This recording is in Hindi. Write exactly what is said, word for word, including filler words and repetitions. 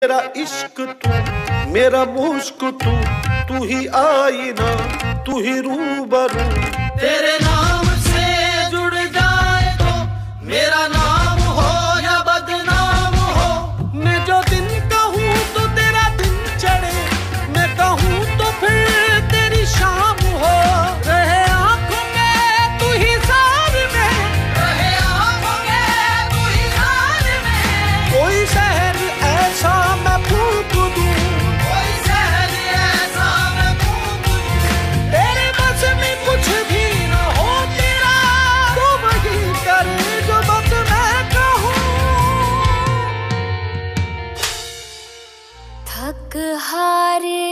मेरा इश्क तू, मेरा मुश्क तू, तू ही आईना, तू ही रूबरू। तेरे नाम से जुड़ जाए तो मेरा नाम हो या बदनाम हो। मैं जो दिन कहूँ तो तेरा दिन चढ़े, मैं कहूँ तो फिर तेरी शाम हो। रहे आँखों में तू ही सार में, रहे आँखों में तू ही सार में। कोई शहर ऐसा मैं फूंक दूँ, कोई शहर ऐसा मैं फूंक दूँ। तेरे बस में कुछ भी न हो तेरा, तू वही करे जो बस मैं कहूँ। थक हारे